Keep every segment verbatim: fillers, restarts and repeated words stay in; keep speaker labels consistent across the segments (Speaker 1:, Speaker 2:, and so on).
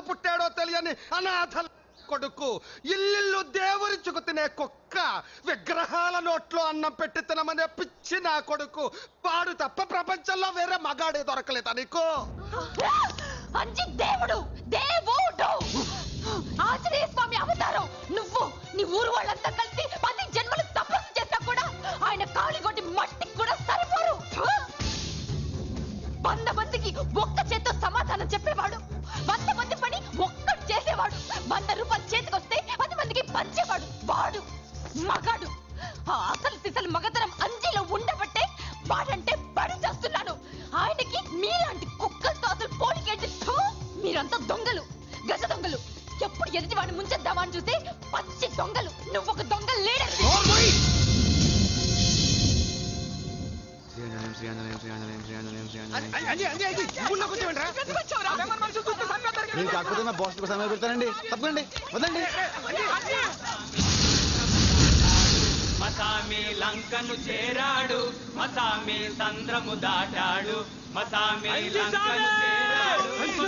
Speaker 1: పుట్టాడో తెలియని అనాథ కొడుకు, ఇల్లిల్లు దేవురించుకు తినే కుక్క, విగ్రహాల నోట్లో అన్నం పెట్టి తినమనే పిచ్చి నా కొడుకు, వాడు తప్ప ప్రపంచంలో వేరే మగాడే దొరకలేదా నీకు?
Speaker 2: అంజి దేవుడు దేవుడు ఆంజనేయ స్వామి అవతారం నువ్వు. నీ ఊరు వాళ్ళంతా కలిసి పది జన్మలు తపస్సు చేసినా కూడా ఆయన కాళీగొట్టి మట్టికి కూడా సరిపోరు. వంద మందికి ఒక్క చేత్తో సమాధానం చెప్పేవాడు, వంద మంది పని ఒక్కడు చేసేవాడు, వంద రూపాయలు చేతికొస్తే పది మందికి పంచేవాడు. వాడు మగాడు. అసలు సిసలు మగతనం అంజీలో ఉండబట్టే వాడంటే పడి చేస్తున్నాను. ఆయనకి మీలాంటి కుక్కలతో అసలు పోలికేంటి? మీరంతా దొంగలు, గజ దొంగలు. ఎప్పుడు ఎదుటి వాడిని ముంచేద్దామని చూసి పచ్చి దొంగలు. నువ్వు ఒక దొంగ లీడర్.
Speaker 3: కాకపోతే నా బాస్ సమయం పెడతానండి. తప్పకండి, వదండి.
Speaker 4: మసామి లంకను చేరాడు, మసామి సంద్రము దాటాడు, మసామి లంకను చేరాడు.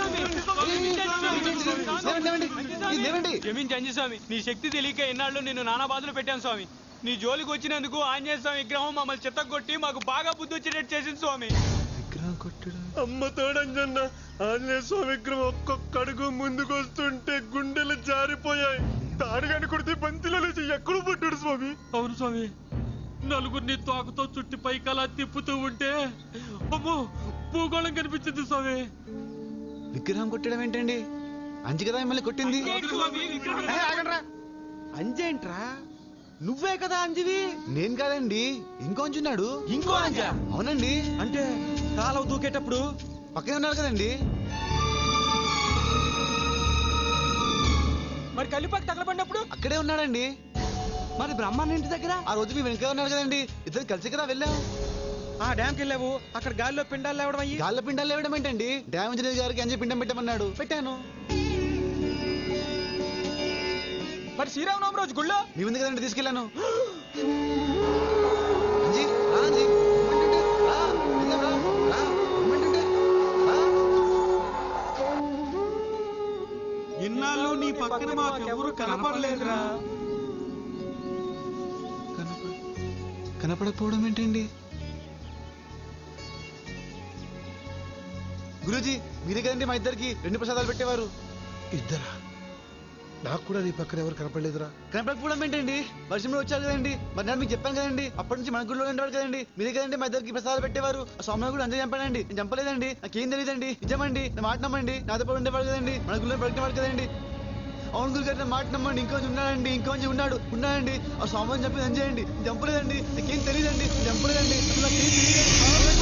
Speaker 4: క్షమించండి స్వామి, నీ శక్తి తెలియక ఎన్నాళ్ళు నిన్ను నానా బాధలు పెట్టాను స్వామి. నీ జోలికి వచ్చినందుకు ఆంజనేయ స్వామి విగ్రహం మమ్మల్ని చిత్తగొట్టి మాకు బాగా బుద్ధి వచ్చేటట్టు చేసింది స్వామి.
Speaker 3: విగ్రహం కొట్టడం
Speaker 5: అమ్మ తోడంజన్న, ఆంజనేయ స్వామి విగ్రహం ఒక్కొక్క అడుగు ముందుకు వస్తుంటే గుండెలు జారిపోయాయి. తాడుగాని కొడితే బంతిలో లేచి ఎక్కడ పడ్డాడు స్వామి.
Speaker 4: అవును స్వామి, నలుగురిని తోకతో చుట్టి పైకలా తిప్పుతూ ఉంటే అమ్మో భూగోళం కనిపించింది స్వామి.
Speaker 3: విగ్రహం కొట్టడం ఏంటండి? అంజి కదా మిమ్మల్ని కొట్టింది.
Speaker 1: అంజేంట్రా? నువ్వే కదా అంజివి.
Speaker 3: నేను కాదండి, ఇంకో అంజున్నాడు.
Speaker 4: ఇంకో అంజా?
Speaker 3: అవునండి.
Speaker 4: అంటే కాలువ దూకేటప్పుడు
Speaker 3: పక్కనే ఉన్నాడు కదండి.
Speaker 4: మరి కలిపాక తగలబడినప్పుడు
Speaker 3: అక్కడే ఉన్నాడండి.
Speaker 4: మరి బ్రహ్మాండ ఇంటి దగ్గర
Speaker 3: ఆ రోజు మీ వెనక ఉన్నాడు కదండి. ఇద్దరు కలిసి కదా వెళ్ళాం.
Speaker 4: ఆ డ్యామ్కి వెళ్ళావు, అక్కడ గాలిలో పిండాలు లేవడం అయ్యి.
Speaker 3: గాల్లో పిండాలు లేవడం ఏంటండి? డ్యామ్ ఇంజనీర్ గారికి అంజి పిండం పెట్టమన్నాడు, పెట్టాను.
Speaker 4: మరి శ్రీరామనవమి రోజు గుళ్ళో
Speaker 3: మీ ముందు కదండి తీసుకెళ్ళాను. అంజి రా, అంజి రా, వెళ్దాం, రా, రా, రమ్మంటుంటే, రా.
Speaker 5: ఇన్నాళ్ళు నీ పక్కన మాకెవరు కనపడలేదురా.
Speaker 3: కనపడకపోవడం ఏంటండి? గురూజీ, మీరే కదండి మా ఇద్దరికి రెండు ప్రసాదాలు పెట్టేవారు.
Speaker 5: ఇద్దరా? నాకు కూడా నీ పక్కన ఎవరు కనపడలేదురా.
Speaker 3: కనపడకపోవడం ఏంటండి? వర్షంలో వచ్చారు కదండి. మరి నేను మీకు చెప్పాను కదండి, అప్పటి నుంచి మన గుడిలో ఉండేవాడు కదండి. మీరే కదండి మా ఇద్దరికి ప్రసాదాలు పెట్టేవారు. ఆ స్వామి కూడా అందరూ చంపాడండి. నేను చంపలేదండి, నాకేం తెలియదండి. నిజమండి, నా మాట నమ్మండి. నాతో పాటు ఉండేవాడు కదండి, మన గుడిలో పడినవాడు కదండి. అవును గురు గారు, మాట నమ్మండి. ఇంకొంచెం ఉన్నాడండి, ఇంకొంచెం ఉన్నాడు ఉన్నాడండి. ఆ స్వామిని చెప్పి అని చేయండి. చంపలేదండి, నాకేం తెలియదండి, చంపలేదండి, నాకేం తెలియదండి.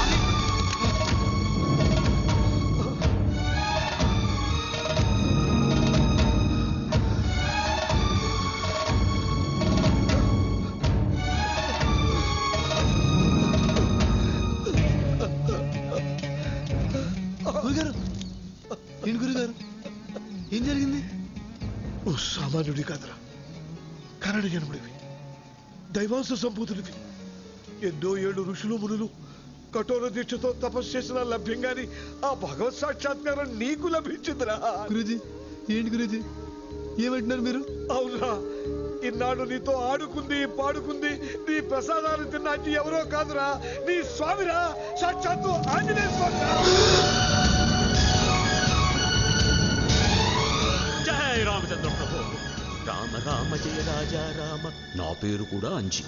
Speaker 3: గురుగారు, ఏంటి గురుగారు, ఏం జరిగింది?
Speaker 5: ఓ సామాన్యుడి కాదురా, కరడు జన్ముడివి, దైవాంశ సంభూతుడివి. ఎన్నో ఏడు ఋషులు మునులు కఠోర దీక్షతో తపస్సు చేసిన లభ్యంగాని ఆ భగవత్ సాక్షాత్కారం నీకు లభించిందిరా.
Speaker 3: గురూజీ, ఏంటి గురూజీ ఏమంటున్నారు మీరు?
Speaker 5: అవునా, ఇన్నాడు నీతో ఆడుకుంది పాడుకుంది నీ ప్రసాదాలు తిన్నాకి ఎవరో కాదురా, నీ స్వామిరా, సాక్షాత్తు ఆంజనేయ స్వామిరా.
Speaker 6: జయ రామచంద్ర ప్రభు. రామ రామ జయ రాజా రామ. నా పేరు కూడా అంజి.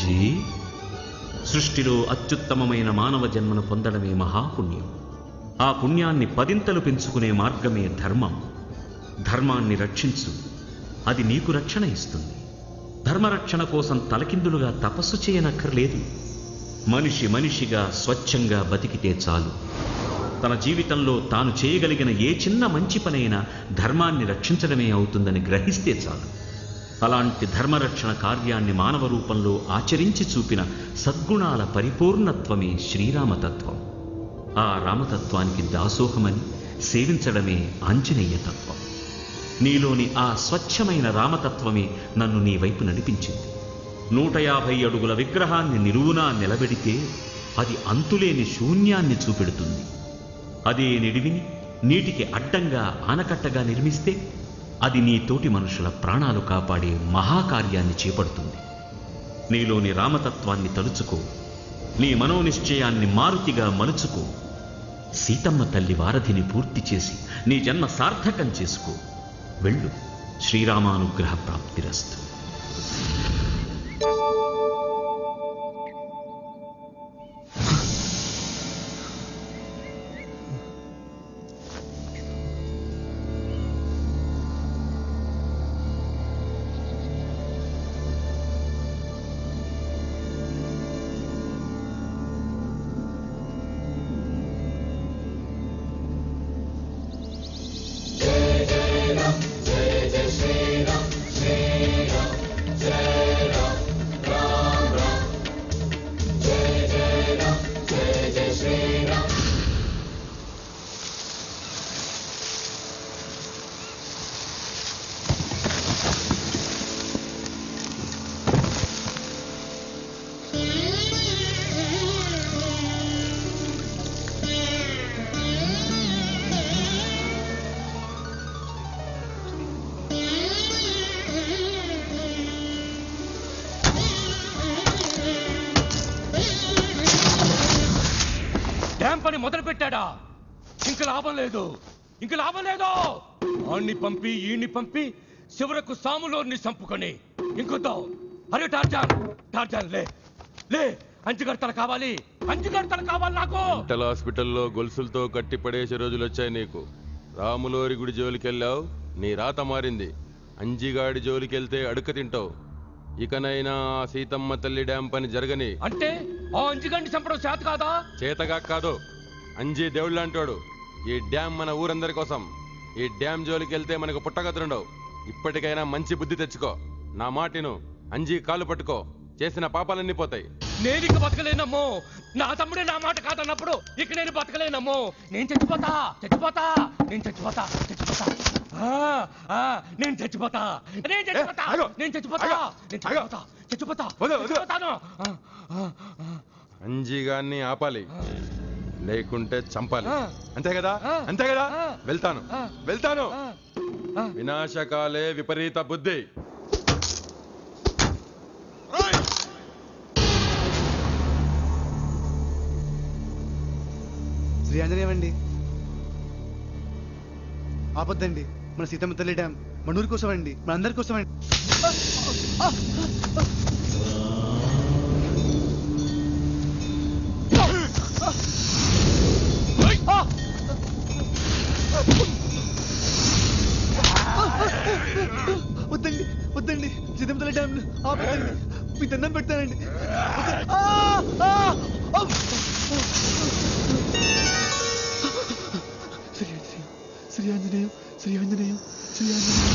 Speaker 6: అంజీ, సృష్టిలో అత్యుత్తమమైన మానవ జన్మను పొందడమే మహాపుణ్యం. ఆ పుణ్యాన్ని పదింతలు పెంచుకునే మార్గమే ధర్మం. ధర్మాన్ని రక్షించు, అది నీకు రక్షణ ఇస్తుంది. ధర్మరక్షణ కోసం తలకిందులుగా తపస్సు చేయనక్కర్లేదు. మనిషి మనిషిగా స్వచ్ఛంగా బతికితే చాలు. తన జీవితంలో తాను చేయగలిగిన ఏ చిన్న మంచి పనైనా ధర్మాన్ని రక్షించడమే అవుతుందని గ్రహిస్తే చాలు. అలాంటి ధర్మరక్షణ కార్యాన్ని మానవ రూపంలో ఆచరించి చూపిన సద్గుణాల పరిపూర్ణత్వమే శ్రీరామతత్వం. ఆ రామతత్వానికి దాసోహమని సేవించడమే ఆంజనేయ తత్వం. నీలోని ఆ స్వచ్ఛమైన రామతత్వమే నన్ను నీ వైపు నడిపించింది. నూట యాభై అడుగుల విగ్రహాన్ని నిలువునా నిలబెడితే అది అంతులేని శూన్యాన్ని చూపెడుతుంది. అదే నిడివిని నీటికి అడ్డంగా ఆనకట్టగా నిర్మిస్తే అది నీ తోటి మనుషుల ప్రాణాలు కాపాడే మహాకార్యాన్ని చేపడుతుంది. నీలోని రామతత్వాన్ని తలుచుకో, నీ మనోనిశ్చయాన్ని మారుతిగా మలుచుకో. సీతమ్మ తల్లి వారధిని పూర్తి చేసి నీ జన్మ సార్థకం చేసుకో. వెళ్ళు, శ్రీరామానుగ్రహ ప్రాప్తిరస్తు.
Speaker 7: పని మొదలు పెట్టాడా? ఇంక లాభం లేదు, ఇంక లాభం లేదు. ఆణ్ణి పంపి ఈణ్ణి పంపి చివరకు సాములోని చంపుకొని ఇంకొద్దాం. అరే టార్జాన్, టార్జాన్ లే లే, అంచుగడతలు కావాలి, అంచుగడతలు కావాలి నాకు.
Speaker 8: మెంటల్ హాస్పిటల్లో గొలుసులతో కట్టి పడేసే రోజులు వచ్చాయి నీకు. రాములోరి గుడి జోలికెళ్ళావు, నీ రాత మారింది. అంజిగాడి జోలికెళ్తే అడుక్క తింటావు. ఇకనైనా సీతమ్మ తల్లి డ్యాం పని జరగని.
Speaker 7: అంటే ఆ అంజిగాడిని చంపడం చేత కాదా?
Speaker 8: చేతగా కాదు, అంజీ దేవుళ్ళు అంటాడు. ఈ డ్యాం మన ఊరందరి కోసం. ఈ డ్యాం జోలికి వెళ్తే మనకు పుట్టగతులుండవు. ఇప్పటికైనా మంచి బుద్ధి తెచ్చుకో. నా మాటిను, అంజీ కాలు పట్టుకో, చేసిన పాపాలన్నీ పోతాయి.
Speaker 7: నేను ఇక బతకలేనమ్మో. నా తమ్ముడే నా మాట కాదన్నప్పుడు ఇక నేను బతకలేనమ్మో. నేను చచ్చిపోతా, చచ్చిపోతా, నేను చచ్చిపోతా, చచ్చిపోతా, నేను చచ్చిపోతా, నేను చచ్చిపోతా, నేను చచ్చిపోతా, నేను చచ్చిపోతా, చచ్చిపోతా, చచ్చిపోతాను.
Speaker 8: అంజీగాన్ని ఆపాలి, లేకుంటే చంపాలి. అంతే కదా, అంతే కదా. వెళ్తాను, వెళ్తాను. వినాశకాలే విపరీత బుద్ధి.
Speaker 3: శ్రీ ఆంజనేయమండి, ఆపొద్దండి. మన సీతమ్మ తల్లి డ్యాం మన ఊరి కోసం అండి, మన అందరి కోసం అండి. వద్దండి, వద్దండి, సీతమ్మ తల్లి డ్యాం ఆపొద్దండి. మీ దండం పెడతానండి. శ్రీ ఆంజనేయం, శ్రీ ఆంజనేయం, శ్రీ ఆంజనేయం.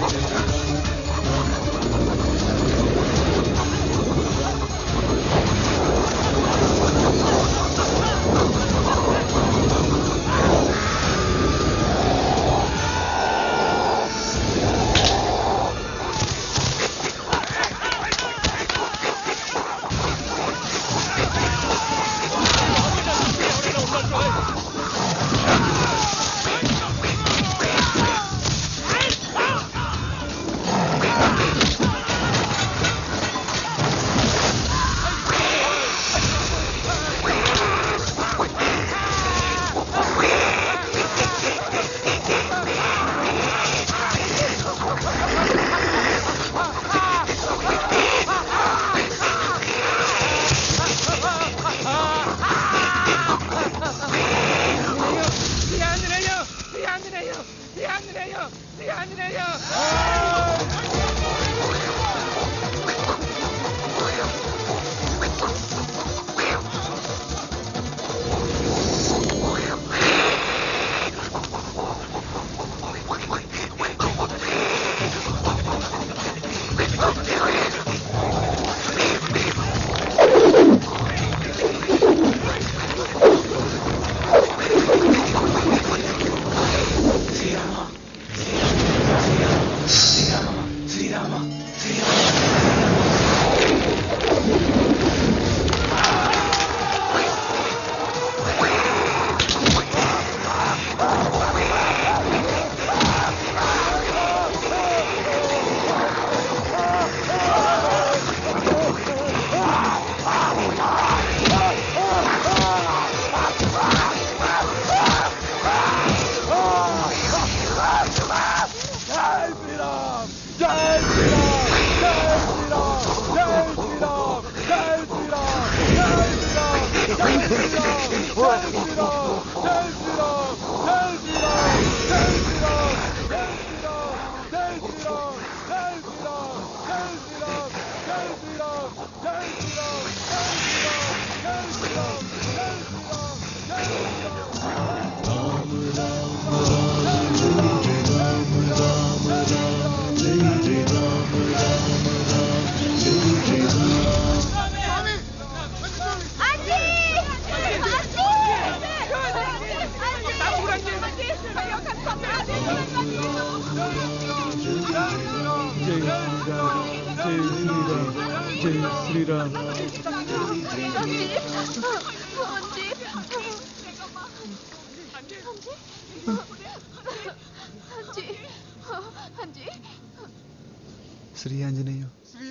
Speaker 3: శ్రీ ఆంజనేయ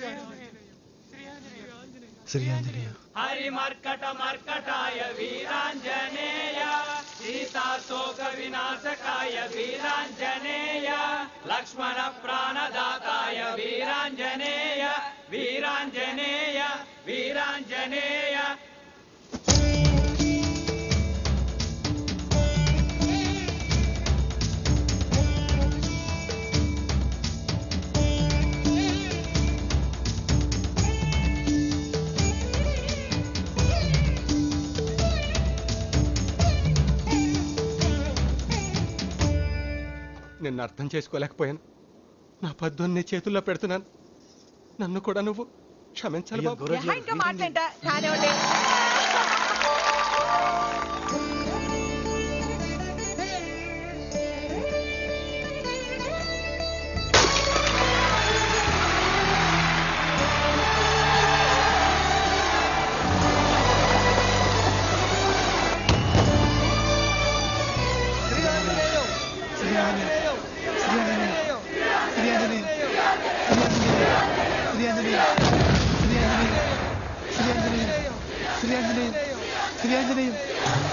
Speaker 3: శ్రీ ఆంజనేయ
Speaker 4: హరి మర్కట మర్కటాయ వీరాంజనేయ సీతా శోక వినాశకాయ వీరాంజనేయ లక్ష్మణ ప్రాణదాతాయ వీరాంజనేయ వీరాంజనేయ వీరాంజనేయ.
Speaker 1: నిన్ను అర్థం చేసుకోలేకపోయాను. నా పద్దుని నీ చేతుల్లో పెడుతున్నాను. నన్ను కూడా నువ్వు క్షమించాలి బాబు.
Speaker 3: శ్రీ ఆంజనేయం శ్రీ ఆంజనేయం